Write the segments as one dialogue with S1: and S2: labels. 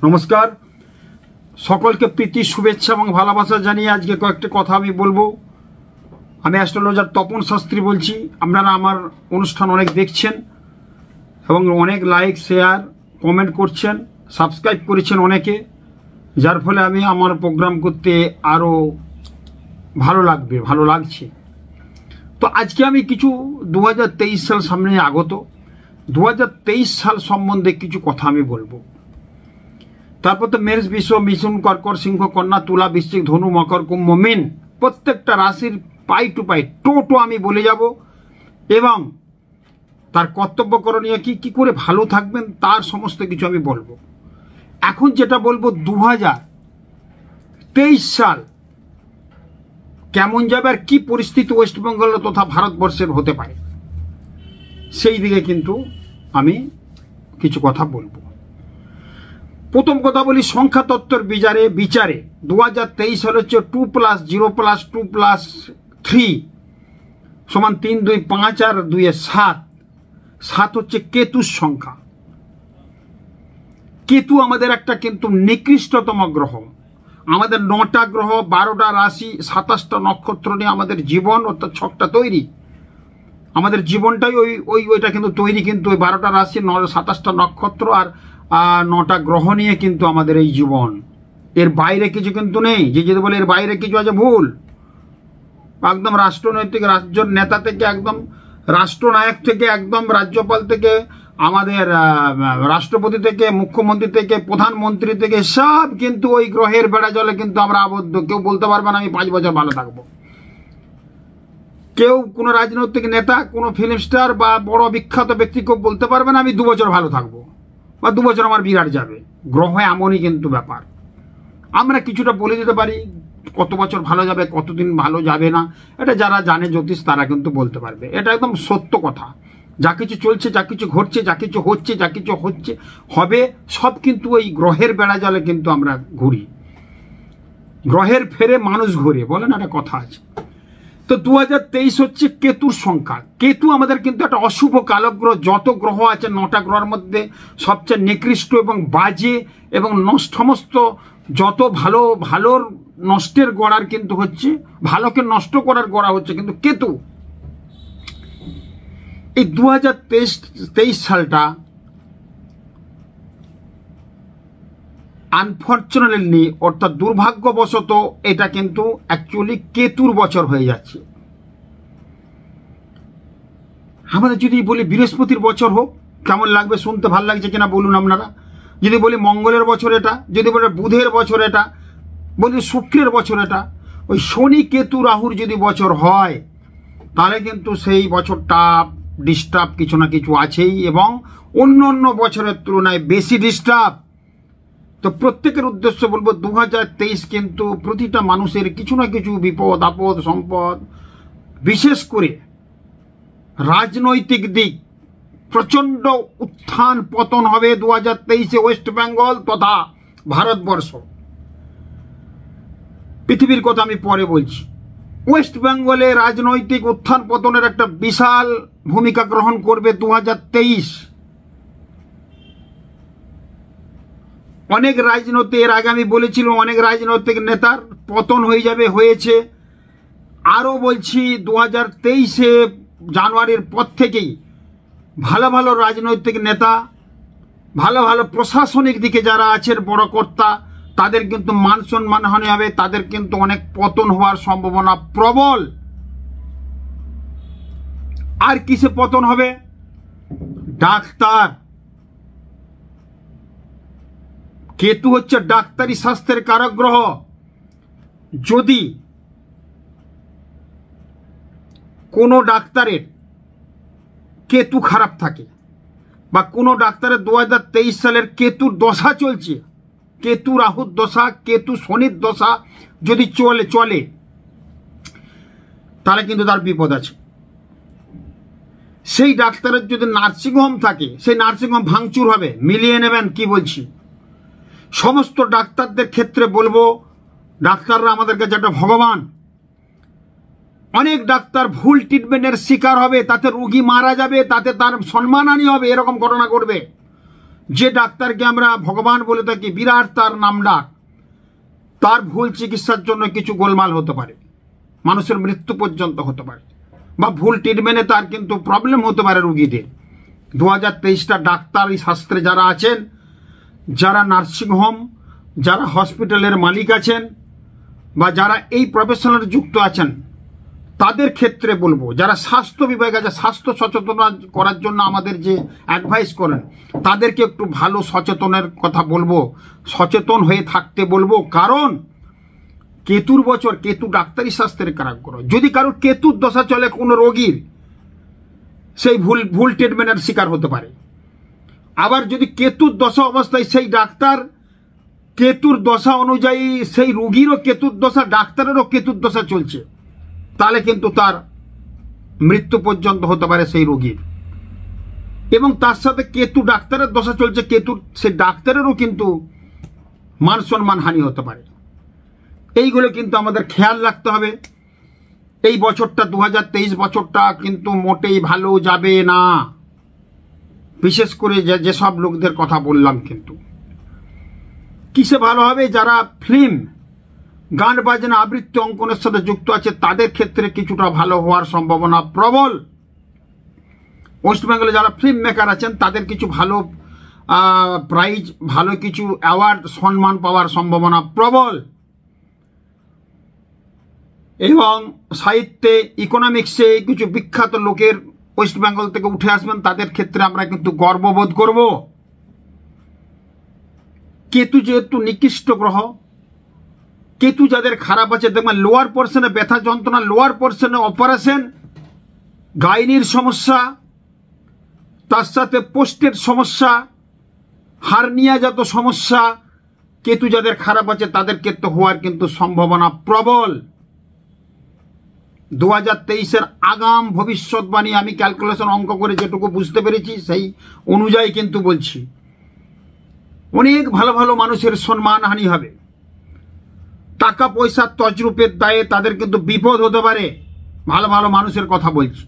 S1: নমস্কার, সকলকে প্রীতি শুভেচ্ছা এবং ভালোবাসা জানিয়ে আজকে কয়েকটি কথা আমি বলবো। আমি অ্যাস্ট্রোলজার তপন শাস্ত্রী বলছি। আপনারা আমার অনুষ্ঠান অনেক দেখছেন এবং অনেক লাইক শেয়ার কমেন্ট করছেন, সাবস্ক্রাইব করেছেন অনেকে, যার ফলে আমি আমার প্রোগ্রাম করতে আরও ভালো লাগছে। তো আজকে আমি কিছু 2023 সাল সামনে আগত, 2023 সাল সম্বন্ধে কিছু কথা আমি বলবো। তারপর তো মেষ, বৃষ, মিথুন, কর্কট, সিংহ, কন্যা, তুলা, বৃশ্চিক, ধনু, মকর, কুম্ভ, মীন, প্রত্যেকটা রাশির পাই টু পাই টোটো আমি বলে যাব এবং তার কর্তব্য করণীয় কি করে ভালো থাকবেন তার সমস্ত কিছু আমি বলবো। এখন যেটা বলবো, 2023 সাল কেমন যাবে আর কি পরিস্থিতি ওয়েস্টবেঙ্গল তথা ভারতবর্ষের হতে পারে, সেই দিকে কিন্তু আমি কিছু কথা বলবো। প্রথম কথা বলি, সংখ্যা তত্ত্বের বিচারে 2023 সাল হচ্ছে 2+0+2+3 সমান 3, 2, 5 আর 2 7। 7 হচ্ছে কেতুর সংখ্যা। কেতু আমাদের একটা কিন্তু নিকৃষ্টতম গ্রহ। আমাদের 9টা গ্রহ, 12টা রাশি, 27টা নক্ষত্র নিয়ে আমাদের জীবন অর্থাৎ ছকটা তৈরি। আমাদের জীবনটাই ওইটা কিন্তু তৈরি, কিন্তু ওই 12টা রাশি, 27টা নক্ষত্র আর 9টা গ্রহ নিয়ে কিন্তু আমাদের এই জীবন। এর বাইরে কিছু কিন্তু নেই। যে যদি বলে এর বাইরে কিছু আছে, ভুল। একদম রাষ্ট্রনৈতিক, রাজ্যের নেতা থেকে একদম রাষ্ট্রনায়ক থেকে একদম রাজ্যপাল থেকে আমাদের রাষ্ট্রপতি থেকে মুখ্যমন্ত্রী থেকে প্রধানমন্ত্রী থেকে সব কিন্তু ওই গ্রহের বেড়া জলে কিন্তু আমরা আবদ্ধ। কেউ বলতে পারবে না আমি 5 বছর ভালো থাকবো। কেউ কোনো রাজনৈতিক নেতা, কোনো ফিল্ম স্টার বা বড় বিখ্যাত ব্যক্তি কেউ বলতে পারবে না আমি 2 বছর ভালো থাকবো বা 2 বছর আমার বিরাট যাবে। গ্রহ এমনই কিন্তু ব্যাপার। আমরা কিছুটা বলে দিতে পারি কত বছর ভালো যাবে, কতদিন ভালো যাবে না, এটা যারা জানে জ্যোতিষ তারা কিন্তু বলতে পারবে। এটা একদম সত্য কথা। যা কিছু চলছে, যা কিছু ঘটছে, যা কিছু হচ্ছে, হবে, সব কিন্তু ওই গ্রহের বেড়া জলে কিন্তু আমরা ঘুরি। গ্রহের ফেরে মানুষ ঘুরে, বলেন একটা কথা আছে। তো 2023 হচ্ছে কেতুর সংখ্যা। কেতু আমাদের কিন্তু একটা অশুভ কালগ্রহ। যত গ্রহ আছে 9টা গ্রহের মধ্যে সবচেয়ে নিকৃষ্ট এবং বাজে এবং সমস্ত যত ভালোর নষ্টের গড়ার কিন্তু হচ্ছে, ভালোকে নষ্ট করার গড়া হচ্ছে কিন্তু কেতু। এই 2023 সালটা আনফর্চুনেটলি অর্থাৎ দুর্ভাগ্যবশত এটা কিন্তু অ্যাকচুয়ালি কেতুর বছর হয়ে যাচ্ছে। আমাদের যদি বলি বৃহস্পতির বছর হোক, কেমন লাগবে? শুনতে ভালো লাগছে কিনা বলুন আপনারা। যদি বলি মঙ্গলের বছর এটা, যদি বলি বুধের বছর এটা, বলি শুক্রের বছর এটা, ওই শনি কেতু রাহুর যদি বছর হয় তাহলে কিন্তু সেই বছরটা ডিস্টার্ব কিছু না কিছু আছেই এবং অন্য বছরের তুলনায় বেশি ডিস্টার্ব। তো প্রত্যেকের উদ্দেশ্য বলবো, 2023 কিন্তু প্রতিটা মানুষের কিছু না কিছু বিপদ আপদ সম্পদ, বিশেষ করে রাজনৈতিক দিক প্রচণ্ড উত্থান পতন হবে 2023-এ ওয়েস্ট বেঙ্গল তথা ভারতবর্ষ। পৃথিবীর কথা আমি পরে বলছি। ওয়েস্ট বেঙ্গলে রাজনৈতিক উত্থান পতনের একটা বিশাল ভূমিকা গ্রহণ করবে 2023। অনেক রাজনৈতিক, এর আগে আমি বলেছিলাম, অনেক রাজনৈতিক নেতার পতন হয়ে যাবে, হয়েছে। আরও বলছি 2023-এ জানুয়ারির পর থেকেই ভালো রাজনৈতিক নেতা, ভালো প্রশাসনিক দিকে যারা আছেন বড় কর্তা, তাদের কিন্তু মান সম্মান হানি হবে, তাদের কিন্তু অনেক পতন হওয়ার সম্ভাবনা প্রবল। আর কিসে পতন হবে? ডাক্তার। কেতু হচ্ছে ডাক্তারি স্বাস্থ্যের কারক গ্রহ। যদি কোনো ডাক্তারের কেতু খারাপ থাকে বা কোনো ডাক্তারের 2023 সালের কেতুর দশা চলছে, কেতু রাহুর দশা, কেতু শনির দশা যদি চলে তাহলে কিন্তু তার বিপদ আছে। সেই ডাক্তারের যদি নার্সিংহোম থাকে, সেই নার্সিংহোম ভাঙচুর হবে। মিলিয়ে নেবেন কি বলছি। সমস্ত ডাক্তারদের ক্ষেত্রে বলবো, ডাক্তাররা আমাদের কাছে একটা ভগবান। অনেক ডাক্তার ভুল ট্রিটমেন্টের শিকার হবে, তাতে রোগী মারা যাবে, তাতে তার সম্মানহানি হবে, এরকম ঘটনা ঘটবে। যে ডাক্তারকে আমরা ভগবান বলে থাকি, বিরাট তার নাম ডাক, তার ভুল চিকিৎসার জন্য কিছু গোলমাল হতে পারে, মানুষের মৃত্যু পর্যন্ত হতে পারে, বা ভুল ট্রিটমেন্টে তার কিন্তু প্রবলেম হতে পারে রুগীদের। 2023টা ডাক্তারি শাস্ত্রে যারা আছেন, যারা নার্সিংহোম, যারা হসপিটালের মালিক আছেন, বা যারা এই প্রফেশনাল যুক্ত আছেন, তাদের ক্ষেত্রে বলবো, যারা স্বাস্থ্য বিভাগে আছে, স্বাস্থ্য সচেতন করার জন্য আমাদের যে অ্যাডভাইস করেন, তাদেরকে একটু ভালো সচেতনের কথা বলবো, সচেতন হয়ে থাকতে বলবো। কারণ কেতুর বছর, কেতু ডাক্তারি শাস্ত্রের কারক। যদি কারোর কেতুর দশা চলে কোনো রোগীর, সেই ভুল ট্রিটমেন্টের শিকার হতে পারে। আবার যদি কেতুর দশা অবস্থায় সেই ডাক্তার কেতুর দশা অনুযায়ী, সেই রোগীরও কেতুর দশা, ডাক্তারেরও কেতুর দশা চলছে, তাহলে কিন্তু তার মৃত্যু পর্যন্ত হতে পারে সেই রোগীর। এবং তার সাথে কেতু ডাক্তারের দশা চলছে, কেতুর সেই ডাক্তারেরও কিন্তু মান সম্মান হানি হতে পারে। এইগুলো কিন্তু আমাদের খেয়াল রাখতে হবে। এই বছরটা 2023 বছরটা কিন্তু মোটেই ভালো যাবে না, বিশেষ করে যেসব লোকদের কথা বললাম। কিন্তু কিসে ভালো হবে? যারা ফিল্ম, গান বাজনা, আবৃত্তি, অঙ্কনের সাথে যুক্ত আছে, তাদের ক্ষেত্রে কিছুটা ভালো হওয়ার সম্ভাবনা প্রবল। ওয়েস্ট বেঙ্গলে যারা ফিল্ম মেকার আছেন, তাদের কিছু ভালো প্রাইজ, ভালো কিছু অ্যাওয়ার্ড, সম্মান পাওয়ার সম্ভাবনা প্রবল। এবং সাহিত্যে, ইকোনমিক্সে কিছু বিখ্যাত লোকের ওয়েস্ট বেঙ্গল থেকে উঠে আসবেন, তাদের ক্ষেত্রে আমরা কিন্তু গর্ববোধ করব। কেতু যেহেতু নিকৃষ্ট গ্রহ, কেতু যাদের খারাপ আছে, দেখবেন লোয়ার পোর্শনে ব্যথা যন্ত্রণা, লোয়ার পোর্শনে অপারেশন, গাইনির সমস্যা, তার সাথে পোস্টের সমস্যা, হার্নিয়াজাত সমস্যা, কেতু যাদের খারাপ আছে তাদের ক্ষেত্রে হওয়ার কিন্তু সম্ভাবনা প্রবল। 2023-এর আগাম ভবিষ্যৎবাণী আমি ক্যালকুলেশন অঙ্ক করে যেটুকু বুঝতে পেরেছি, সেই অনুযায়ী কিন্তু বলছি। অনেক ভালো ভালো মানুষের সম্মানহানি হবে। টাকা পয়সার তজরুপের দায়ে তাদের কিন্তু বিপদ হতে পারে। ভালো ভালো মানুষের কথা বলছি।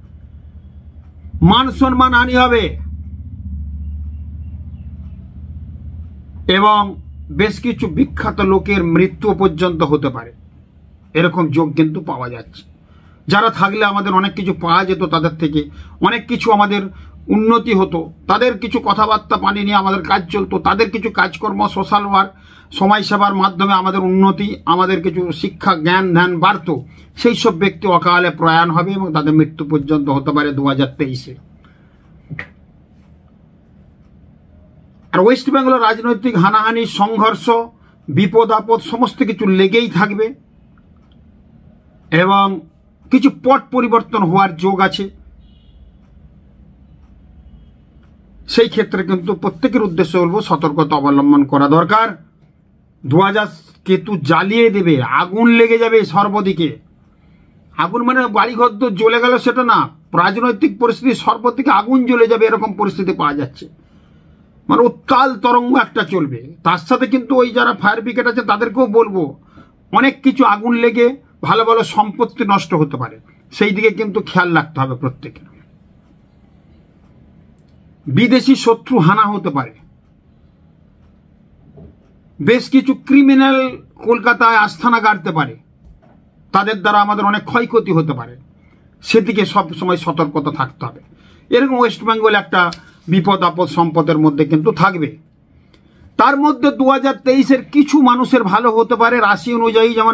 S1: মান সম্মান হানি হবে এবং বেশ কিছু বিখ্যাত লোকের মৃত্যু পর্যন্ত হতে পারে, এরকম যোগ কিন্তু পাওয়া যাচ্ছে। যারা থাকলে আমাদের অনেক কিছু পাওয়া যেত, তাদের থেকে অনেক কিছু আমাদের উন্নতি হতো, তাদের কিছু কথাবার্তা পানি নিয়ে আমাদের কাজ চলতো, তাদের কিছু কাজকর্ম, সোশ্যাল ওয়ার্ক, সমাজসেবার মাধ্যমে আমাদের উন্নতি, আমাদের কিছু শিক্ষা, জ্ঞান, ধ্যান বাড়তো। সেই সব ব্যক্তি অকালে প্রয়াণ হবে এবং তাদের মৃত্যু পর্যন্ত হতে পারে 2023-এ। আর ওয়েস্ট বেঙ্গলের রাজনৈতিক হানাহানি, সংঘর্ষ, বিপদ আপদ সমস্ত কিছু লেগেই থাকবে এবং কিছু পট পরিবর্তন হওয়ার যোগ আছে। সেই ক্ষেত্রে কিন্তু প্রত্যেকের উদ্দেশ্যে বলবো, সতর্কতা অবলম্বন করা দরকার। 2000 কেতু জ্বালিয়ে দেবে, আগুন লেগে যাবে সর্বদিকে। আগুন মানে বাড়িঘর তো জ্বলে গেল সেটা না, রাজনৈতিক পরিস্থিতি সর্বদিকে আগুন জ্বলে যাবে, এরকম পরিস্থিতি পাওয়া যাচ্ছে। মানে উত্তাল তরঙ্গ একটা চলবে। তার সাথে কিন্তু ওই যারা ফায়ার ব্রিগেড আছে তাদেরকেও বলবো, অনেক কিছু আগুন লেগে ভালো ভালো সম্পত্তি নষ্ট হতে পারে, সেই দিকে কিন্তু খেয়াল রাখতে হবে প্রত্যেকের। বিদেশি শত্রু হানা হতে পারে, বেশ কিছু ক্রিমিনাল কলকাতায় আস্থানা গাড়তে পারে, তাদের দ্বারা আমাদের অনেক ক্ষয়ক্ষতি হতে পারে, সেদিকে সব সময় সতর্কতা থাকতে হবে। এরকম ওয়েস্ট বেঙ্গল একটা বিপদ আপদ সম্পদের মধ্যে কিন্তু থাকবে। তার মধ্যে 2023-এর কিছু মানুষের ভালো হতে পারে রাশি অনুযায়ী, যেমন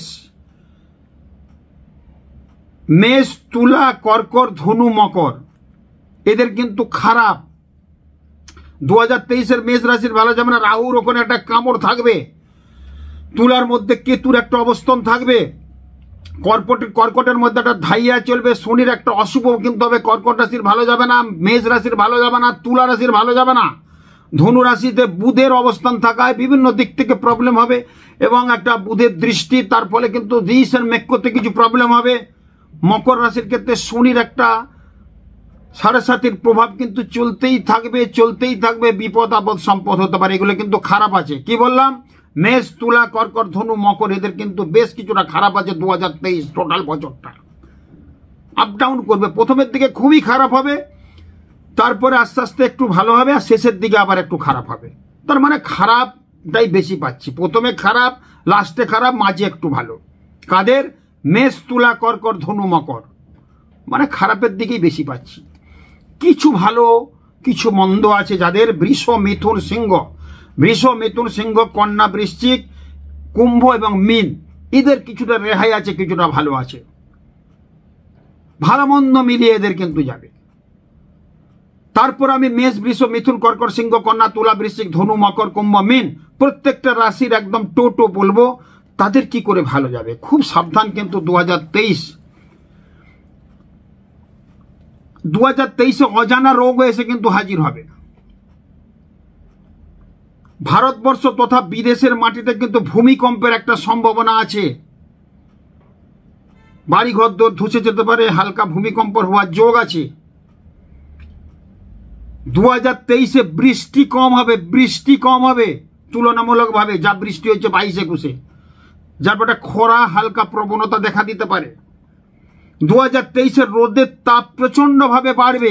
S1: মেষ, তুলা, কর্কট, ধনু, মকর, এদের কিন্তু খারাপ। 2023-এর মেষ রাশির ভালো যাবে না। রাহুর ওখানে একটা কামড় থাকবে, তুলার মধ্যে কেতুর একটা অবস্থান থাকবে, কর্কটের মধ্যে একটা ধাইয়া চলবে, শনির একটা অশুভ কিন্তু হবে। কর্কট রাশির ভালো যাবে না, মেষ রাশির ভালো যাবে না, তুলা রাশির ভালো যাবে না। ধনু রাশিতে বুধের অবস্থান থাকায় বিভিন্ন দিক থেকে প্রবলেম হবে এবং একটা বুধের দৃষ্টি, তার ফলে কিন্তু ডিসিশন মেক করতে কিছু প্রবলেম হবে। মকর রাশির ক্ষেত্রে শনির একটা 7.5-এর প্রভাব কিন্তু চলতেই থাকবে, বিপদ আপদ সম্পদ হতে পারে, এগুলো কিন্তু খারাপ আছে। কি বললাম? মেষ, তুলা, কর্কট, ধনু, মকর, এদের কিন্তু বেশ কিছুটা খারাপ আছে। 2023 টোটাল বছরটা আপ ডাউন করবে। প্রথমের দিকে খুবই খারাপ হবে, তারপরে আস্তে আস্তে একটু ভালো হবে, আর শেষের দিকে আবার একটু খারাপ হবে। তার মানে খারাপটাই বেশি পাচ্ছি, প্রথমে খারাপ, লাস্টে খারাপ, মাঝে একটু ভালো। কাদের? মেষ, তুলা, কর্কট, ধনু, মকর, মানে খারাপের দিকেই বেশি পাচ্ছি। কিছু ভালো কিছু মন্দ আছে যাদের। বৃষ, মিথুন, সিংহ, বৃষ, মিথুন, সিংহ, কন্যা, বৃশ্চিক, কুম্ভ এবং মীন, এদের কিছুটা রেহাই আছে, কিছুটা ভালো আছে। ভালো মন্দ মিলিয়ে এদের কিন্তু যাবে। তারপর আমি মেষ, বৃষ, মিথুন, কর্কট, সিংহ, কন্যা, তুলা, বৃশ্চিক, ধনু, মকর, কুম্ভ, মীন, প্রত্যেকটা রাশির একদম টোটো বলবো তাদের কি করে ভালো যাবে। খুব সাবধান কিন্তু 2023 অজানা রোগ এসে কিন্তু হাজির হবে। ভারতবর্ষ তথা বিদেশের মাটিতে কিন্তু ভূমিকম্পের একটা সম্ভাবনা আছে। বাড়িঘর ধসে যেতে পারে, হালকা ভূমিকম্প হওয়ার যোগ আছে। 2023 বৃষ্টি কম হবে, বৃষ্টি কম হবে তুলনামূলকভাবে যা বৃষ্টি হচ্ছে 22-21-এ, যার পরে খরা হালকা প্রবণতা দেখা দিতে পারে। 2023 রোদের তাপ প্রচন্ড ভাবে বাড়বে।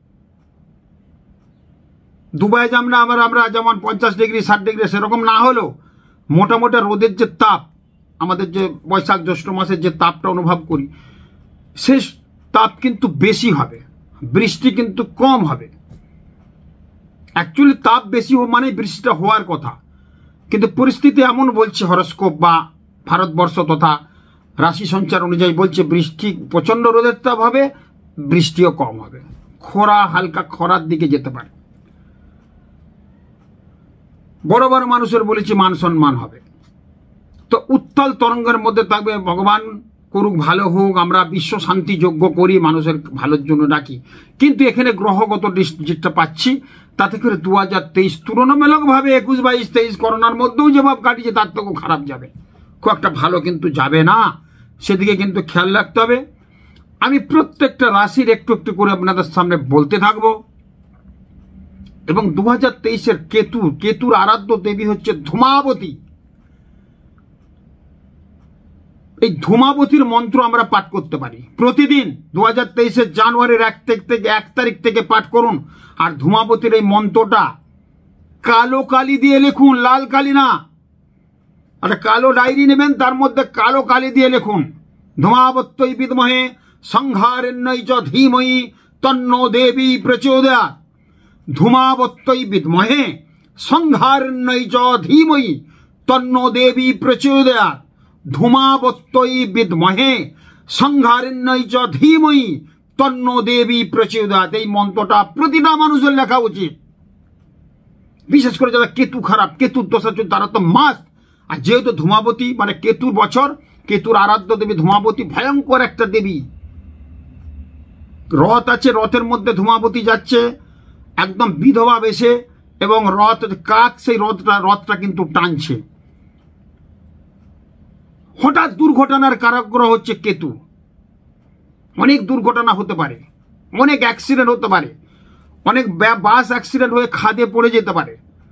S1: দুবাই আমরা যেমন 50 ডিগ্রি 60 ডিগ্রি সেরকম না হলেও মোটামুটি রোদের যে তাপ, আমাদের যে বৈশাখ জ্যৈষ্ঠ মাসের যে তাপটা অনুভব করি, সে তাপ কিন্তু বেশি হবে, বৃষ্টি কিন্তু কম হবে। অ্যাকচুয়ালি তাপ বেশি মানে বৃষ্টিটা হওয়ার কথা, কিন্তু পরিস্থিতি এমন বলছে, হরস্কোপ বা ভারতবর্ষ তথা রাশি সঞ্চার অনুযায়ী বলছে বৃষ্টি প্রচন্ড রোদের তাপ হবে, বৃষ্টিও কম হবে, খরা হালকা খরার দিকে যেতে পারে। বড় বড় মানুষের বলেছি মান সম্মান হবে। তো উত্তাল তরঙ্গের মধ্যে থাকবে। ভগবান করুক ভালো হোক, আমরা বিশ্ব শান্তি যজ্ঞ করি, মানুষের ভালোর জন্য ডাকি, কিন্তু এখানে গ্রহগত যেটা পাচ্ছি তাতে করে 2023 তুলনামূলকভাবে 21, 22, 23 করোনার মধ্যেও যেভাবে কাটিয়েছে তার থেকেও খারাপ যাবে, খুব একটা ভালো কিন্তু যাবে না। সেদিকে কিন্তু খেয়াল রাখতে হবে। আমি প্রত্যেকটা রাশির একটু একটু করে আপনাদের সামনে বলতে থাকবো। এবং 2023 কেতুর আরাধ্য দেবী হচ্ছে ধূমাবতী। এই ধূমাবতীর মন্ত্র আমরা পাঠ করতে পারি প্রতিদিন। 2023 জানুয়ারির 1 তারিখ থেকে পাঠ করুন। আর ধূমাবতীর এই মন্ত্রটা কালো কালি দিয়ে লিখুন, লাল কালি না। একটা কালো ডায়েরি নেবেন, তার মধ্যে কালো কালি দিয়ে লিখুন, ধূমাবত্যই বিদ্মহে সংহারিণ্যৈ চ ধীমহি তন্নো দেবী প্রচোদয়াৎ। ধূমাবত্যই বিদ্মহে সংহারিণ্যৈ চ ধীমহি তন্নো দেবী প্রচোদয়াৎ। ধূমাবত্যই বিদ্মহে সংহারিণ্যৈ চ ধীমহি তন্নো দেবী প্রচোদয়াৎ। এই মন্ত্রটা প্রতিটা মানুষের লেখা উচিত, বিশেষ করে যারা কেতু খারাপ, কেতুর দশা চলছে তারা তো মাস। আর যেহেতু ধূমাবতী মানে কেতুর বছর, কেতুর আরাধ্য দেবী ধূমাবতী ভয়ঙ্কর একটা দেবী। রথ আছে, রথের মধ্যে ধূমাবতী যাচ্ছে একদম বিধবা বেশে, এবং রথ কাক সেই রথটা কিন্তু টানছে। হঠাৎ দুর্ঘটনার কারক গ্রহ হচ্ছে কেতু। অনেক দুর্ঘটনা হতে পারে, অনেক অ্যাক্সিডেন্ট হতে পারে, অনেক বাস অ্যাক্সিডেন্ট হয়ে খাদে পড়ে যেতে পারে,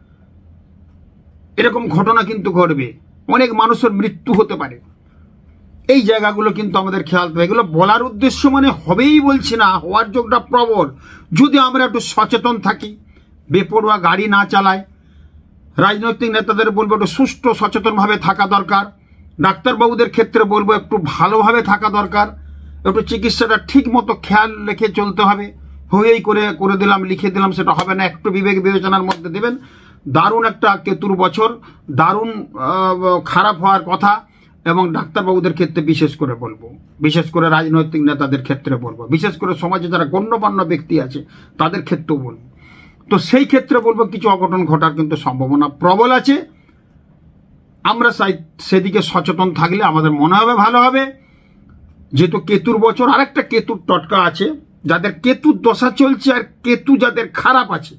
S1: এরকম ঘটনা কিন্তু ঘটবে। অনেক মানুষের মৃত্যু হতে পারে। এই জায়গাগুলো কিন্তু আমাদের খেয়াল রাখতে হবে। এগুলো বলার উদ্দেশ্য মানে হবেই বলছি না, হওয়ার যোগটা প্রবল যদি আমরা একটু সচেতন থাকি, বেপরোয়া গাড়ি না চালাই। রাজনৈতিক নেতাদের বলবো একটু সুষ্ঠু সচেতনভাবে থাকা দরকার। ডাক্তারবাবুদের ক্ষেত্রে বলবো একটু ভালোভাবে থাকা দরকার, একটু চিকিৎসাটা ঠিক মতো খেয়াল রেখে চলতে হবে। হয়েই করে দিলাম, লিখে দিলাম, সেটা হবে না। একটু বিবেক বিবেচনার মধ্যে দেবেন। দারুণ একটা কেতুর বছর, দারুণ খারাপ হওয়ার কথা। এবং ডাক্তারবাবুদের ক্ষেত্রে বিশেষ করে বলবো, বিশেষ করে রাজনৈতিক নেতাদের ক্ষেত্রে বলবো, বিশেষ করে সমাজে যারা গণ্যমান্য ব্যক্তি আছে তাদের ক্ষেত্রেও বলবো। তো সেই ক্ষেত্রে বলবো কিছু অঘটন ঘটার কিন্তু সম্ভাবনা প্রবল আছে। আমরা সেদিকে সচেতন থাকলে আমাদের মনে হবে ভালো হবে। যেহেতু কেতুর বছর, আরেকটা কেতুর টটকা আছে, যাদের কেতুর দশা চলছে আর কেতু যাদের খারাপ আছে,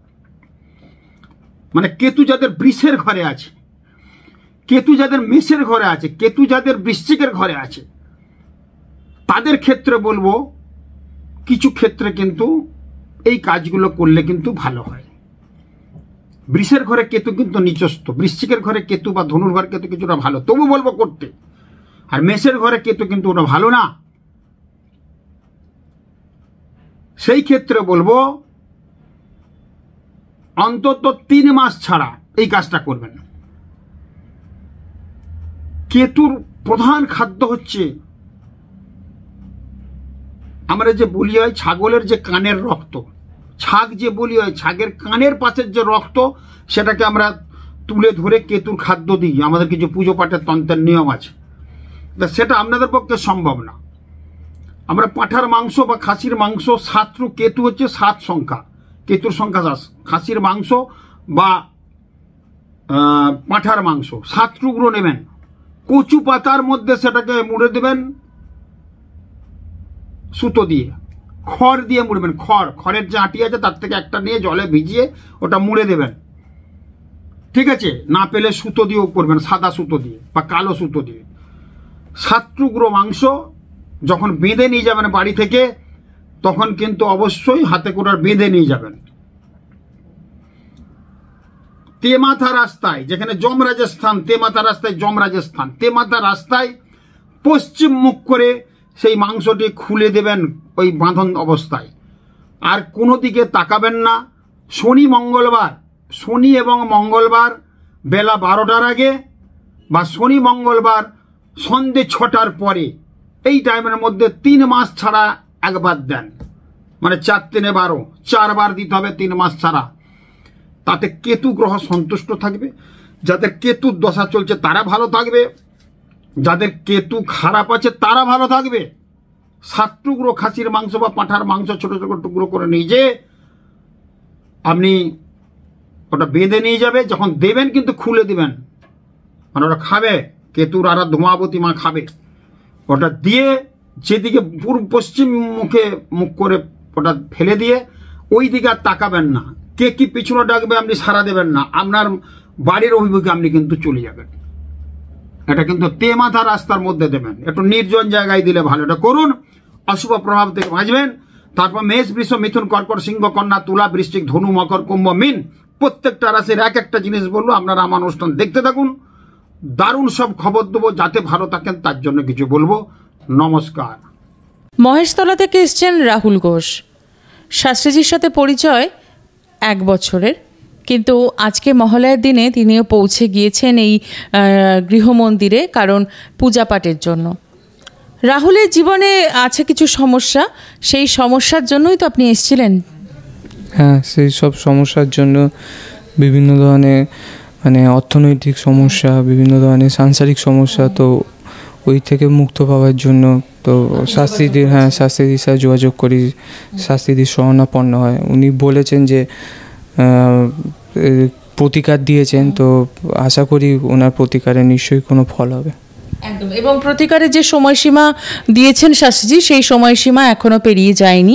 S1: মানে কেতু যাদের বৃষের ঘরে আছে, কেতু যাদের মেষের ঘরে আছে, কেতু যাদের বৃশ্চিকের ঘরে আছে, তাদের ক্ষেত্রে বলবো কিছু ক্ষেত্রে কিন্তু এই কাজগুলো করলে কিন্তু ভালো হয়। বৃষের ঘরে কেতু কিন্তু নিচস্থ, বৃশ্চিকের ঘরে কেতু বা ধনুর ঘরে কেতু কিছুটা ভালো, তবু বলবো করতে। আর মেষের ঘরে কেতু কিন্তু ওটা ভালো না। সেই ক্ষেত্রে বলবো অন্তত 3 মাস ছাড়া এই কাজটা করবেন। কেতুর প্রধান খাদ্য হচ্ছে, আমরা যে বলি হয় ছাগলের যে কানের রক্ত, ছাগ যে বলি হয়, ছাগের কানের পাশের যে রক্ত, সেটাকে আমরা তুলে ধরে কেতুর খাদ্য দিই। আমাদের কিছু পুজো পাঠের তন্ত্রের নিয়ম আছে, সেটা আপনাদের পক্ষে সম্ভব না। আমরা পাঁঠার মাংস বা খাসির মাংস, সাতরু কেতু হচ্ছে 7 সংখ্যা, কেতুর সংখ্যা 7। খাসির মাংস বা পাঁঠার মাংস 7 টুকরো নেবেন, কচু পাতার মধ্যে সেটাকে মুড়ে দেবেন সুতো দিয়ে, খড় দিয়ে মুড়বেন। খড়ের যে আটি আছে তার থেকে একটা নিয়ে জলে ভিজিয়ে ওটা মুড়ে দেবেন, ঠিক আছে? না পেলে সুতো দিয়েও করবেন, সাদা সুতো দিয়ে বা কালো সুতো দিয়ে। 7 টুকরো মাংস যখন বেঁধে নিয়ে যাবেন বাড়ি থেকে, তখন কিন্তু অবশ্যই হাতে করে বেঁধে নিয়ে যাবেন। তেমাথা রাস্তায়, যেখানে যমরাজস্থান, তেমাথা রাস্তায় যমরাজস্থান, তেমাথা রাস্তায় পশ্চিম মুখ করে সেই মাংসটি খুলে দেবেন ওই বাঁধন অবস্থায়, আর কোনো দিকে তাকাবেন না। শনি এবং মঙ্গলবার বেলা 12টার আগে বা শনি মঙ্গলবার সন্ধে 6টার পরে, এই টাইমের মধ্যে 3 মাস ছাড়া একবার দেন, মানে 4 3 12, 4 বার দিতে হবে 3 মাস ছাড়া। তাতে কেতু গ্রহ সন্তুষ্ট থাকবে। যাদের কেতুর দশা চলছে তারা ভালো থাকবে, যাদের কেতু খারাপ আছে তারা ভালো থাকবে। 7 টুকরো খাসির মাংস বা পাঁঠার মাংস ছোট ছোট টুকরো করে নিয়ে যে আপনি ওটা বেঁধে নিয়ে যাবে, যখন দেবেন কিন্তু খুলে দিবেন, মানে ওটা খাবে, কেতুর আর ধূমাবতী মা খাবে। ওটা দিয়ে যেদিকে পূর্ব পশ্চিম মুখ করে ওটা ফেলে দিয়ে ওই দিকে আর তাকাবেন না। কে কি পিছনে ডাকবে আপনি সাড়া দেবেন না, আপনার বাড়ির অভিমুখে আপনি কিন্তু চলে যাবেন। এটা কিন্তু তেমাথা রাস্তার মধ্যে দেবেন, একটু নির্জন জায়গায় দিলে ভালো। এটা করুন, অশুভ প্রভাব থেকে বাঁচবেন। তারপর মেষ, বৃষ, মিথুন, কর্কট, সিংহ, কন্যা, তুলা, বৃশ্চিক, ধনু, মকর, কুম্ভ, মীন, প্রত্যেকটা রাশির এক একটা জিনিস বলবো। আপনারা আমার অনুষ্ঠান দেখতে থাকুন, দারুণ সব খবর দেবো। যাতে ভালো থাকেন তার জন্য কিছু বলবো। নমস্কার।
S2: মহেশতলা থেকে এসছেন রাহুল ঘোষ। শাস্ত্রীজির সাথে পরিচয় 1 বছরের, কিন্তু আজকে মহালয়ার দিনে তিনিও পৌঁছে গিয়েছেন এই গৃহমন্দিরে, কারণ পূজা পাঠের জন্য। রাহুলের জীবনে আছে কিছু সমস্যা, সেই সমস্যার জন্যই তো আপনি এসেছিলেন।
S3: হ্যাঁ, সেই সব সমস্যার জন্য, বিভিন্ন ধরনের মানে অর্থনৈতিক সমস্যা, বিভিন্ন ধরনের সাংসারিক সমস্যা, তো ওই থেকে মুক্ত পাওয়ার জন্য তো শাস্ত্রীজির শাস্ত্রীজির সাথে যোগাযোগ করি। শাস্ত্রীজির শরণাপন্ন হয়। উনি বলেছেন যে প্রতিকার দিয়েছেন, তো আশা করি ওনার প্রতিকারে নিশ্চয়ই কোনো ফল হবে।
S2: একদম। এবং প্রতিকারের যে সময়সীমা দিয়েছেন শাস্ত্রীজি, সেই সময়সীমা এখনো পেরিয়ে যায়নি।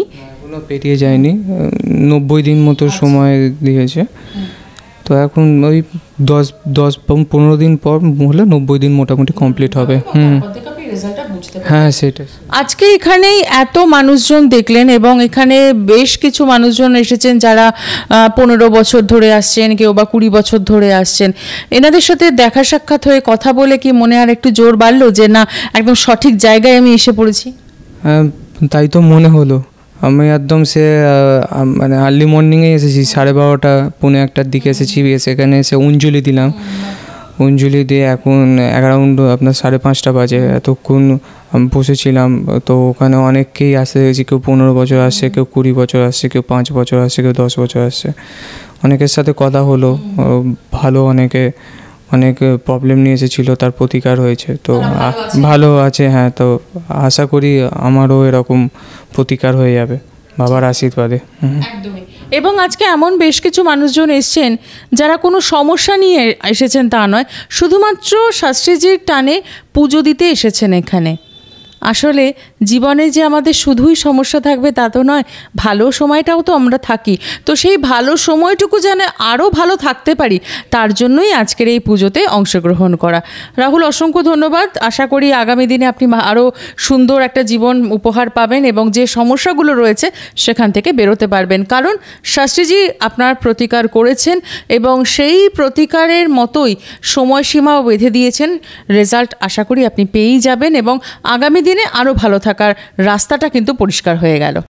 S2: 90 দিন মতো সময় দিয়েছে। তো এখন ওই 10-15 দিন পর হলে 90 দিন মোটামুটি কমপ্লিট হবে। হ্যাঁ, সেটাই। আজকে এখানেই এত মানুষজন দেখলেন, এবং এখানে বেশ কিছু মানুষজন এসেছেন যারা 15 বছর ধরে আসছেন, কেউ বা 20 বছর ধরে আসছেন। এনাদের সাথে দেখা সাক্ষাৎ হয়ে কথা বলে কি মনে আর একটু জোর বাড়লো যে না, একদম সঠিক জায়গায় আমি এসে পড়েছি?
S3: হ্যাঁ, তাই তো মনে হলো। আমি একদম মানে আর্লি মর্নিংয়ে এসেছি, 12:30 পৌনে 1টার দিকে এসেছি। সেখানে এসে অঞ্জলি দিলাম। অঞ্জলি দিয়ে এখন অ্যারাউন্ড আপনার 5:30 বাজে। এতক্ষণ আমি বসেছিলাম। তো ওখানে অনেককেই আসে, কেউ 15 বছর আসছে, কেউ 20 বছর আসছে, কেউ 5 বছর আসছে, কেউ 10 বছর আসছে। অনেকের সাথে কথা হলো, ভালো অনেক প্রবলেম নিয়ে এসেছিল, তার প্রতিকার হয়েছে, তো ভালো আছে। হ্যাঁ, তো আশা করি আমারও এরকম প্রতিকার হয়ে যাবে বাবার আশীর্বাদে।
S2: একদমই। এবং আজকে এমন বেশ কিছু মানুষজন এসছেন যারা কোনো সমস্যা নিয়ে এসেছেন তা নয়, শুধুমাত্র শাস্ত্রীজির টানে পুজো দিতে এসেছেন এখানে। আসলে জীবনে যে আমাদের শুধুই সমস্যা থাকবে তা তো নয়, ভালো সময়টাও তো আমরা থাকি। তো সেই ভালো সময়টুকু যেন আরও ভালো থাকতে পারি, তার জন্যই আজকের এই পুজোতে অংশগ্রহণ করা। রাহুল, অসংখ্য ধন্যবাদ। আশা করি আগামী দিনে আপনি আরও সুন্দর একটা জীবন উপহার পাবেন এবং যে সমস্যাগুলো রয়েছে সেখান থেকে বেরোতে পারবেন, কারণ শাস্ত্রীজি আপনার প্রতিকার করেছেন এবং সেই প্রতিকারের মতোই সময়সীমাও বেঁধে দিয়েছেন। রেজাল্ট আশা করি আপনি পেয়েই যাবেন এবং আগামী দিনে আরও ভালো থাকার রাস্তাটা কিন্তু পরিষ্কার হয়ে গেল।